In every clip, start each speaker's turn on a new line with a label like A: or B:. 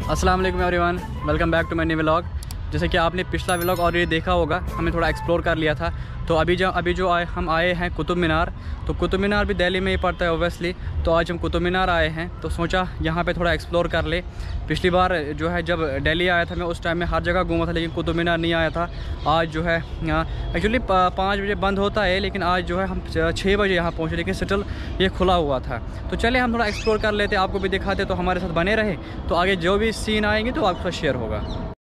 A: अस्सलाम वालेकुम everyone, welcome back to my new vlog. जैसे कि आपने पिछला व्लॉग ऑलरेडी देखा होगा, हमें थोड़ा एक्सप्लोर कर लिया था। तो अभी जो हम आए हैं कुतुब मीनार। तो कुतुब मीनार भी दिल्ली में ही पड़ता है ओबियसली। तो आज हम कुतुब मीनार आए हैं तो सोचा यहाँ पे थोड़ा एक्सप्लोर कर ले। पिछली बार जो है जब दिल्ली आया था मैं, उस टाइम में हर जगह घूमा था लेकिन कुतुब मीनार नहीं आया था। आज जो है एक्चुअली 5 बजे बंद होता है, लेकिन आज जो है हम 6 बजे यहाँ पहुँचे, लेकिन स्टिल ये खुला हुआ था। तो चले हम थोड़ा एक्सप्लोर कर लेते, आपको भी दिखाते, तो हमारे साथ बने रहे। तो आगे जो भी सीन आएंगे तो आपके साथ शेयर होगा।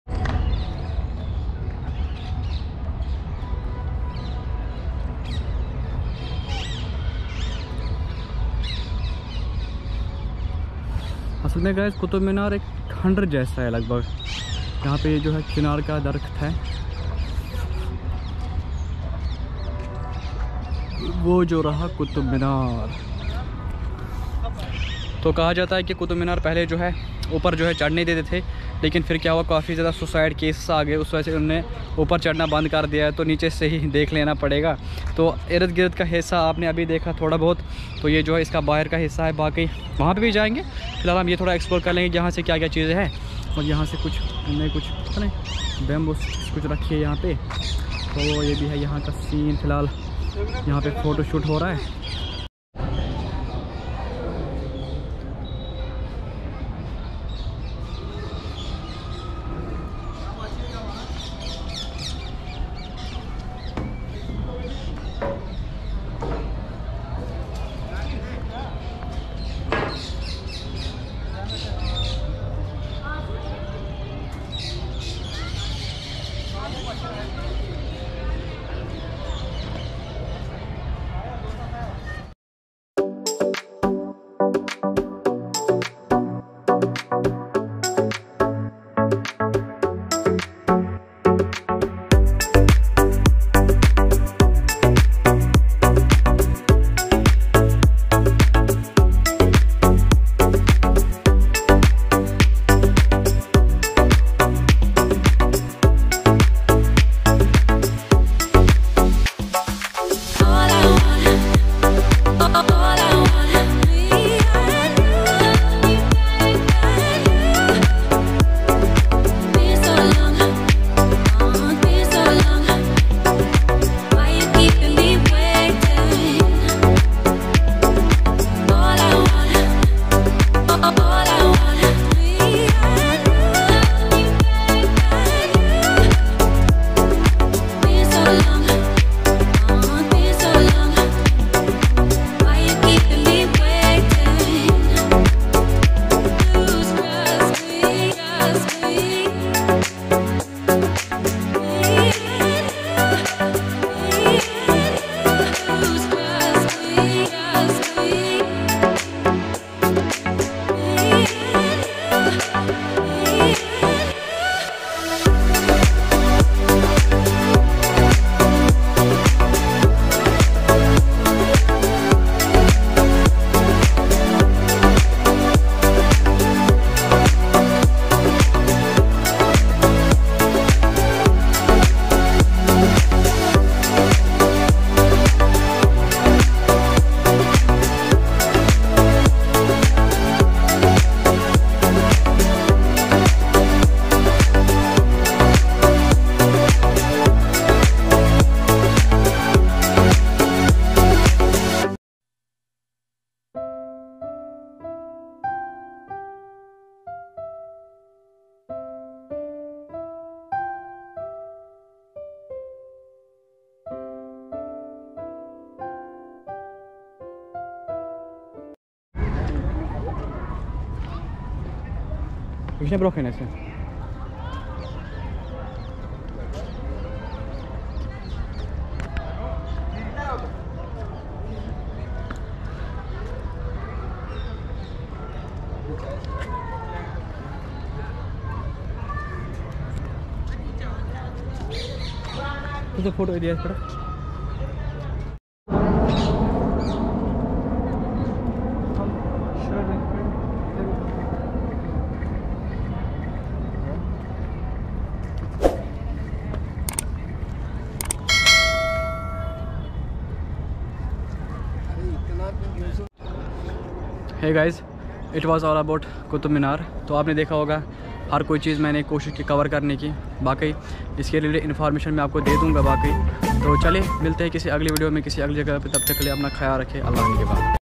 A: असल में गाइस कुतुब मीनार एक खंडर जैसा है लगभग। यहाँ पे जो है चिनार का दरख्त है, वो जो रहा कुतुब मीनार। तो कहा जाता है कि कुतुब मीनार पहले जो है ऊपर जो है चढ़ने देते थे, लेकिन फिर क्या हुआ, काफ़ी ज़्यादा सुसाइड केसेस आ गए, उस वजह से उन्होंने ऊपर चढ़ना बंद कर दिया है। तो नीचे से ही देख लेना पड़ेगा। तो इर्द गिर्द का हिस्सा आपने अभी देखा थोड़ा बहुत, तो ये जो है इसका बाहर का हिस्सा है। बाकी वहाँ पे भी जाएंगे, फिलहाल हम ये थोड़ा एक्सप्लोर कर लेंगे यहाँ से क्या क्या चीज़ें हैं। और यहाँ से कुछ पता नहीं बैम्बू कुछ रखी है यहाँ पे। तो ये भी है यहाँ का सीन। फ़िलहाल यहाँ पे फ़ोटो शूट हो रहा है। Już nie brochy nesę. तुझा फोटो दिया है थोड़ा। Hey guys, it was all about Qutub Minar. तो आपने देखा होगा हर कोई चीज़ मैंने कोशिश की कवर करने की। बाकी इसके रिलेटेड इन्फॉर्मेशन मैं आपको दे दूँगा बाकी। तो चलिए मिलते हैं किसी अगली वीडियो में किसी अगली जगह पे, तब तक के लिए अपना ख्याल रखें। अल्लाह के बाद।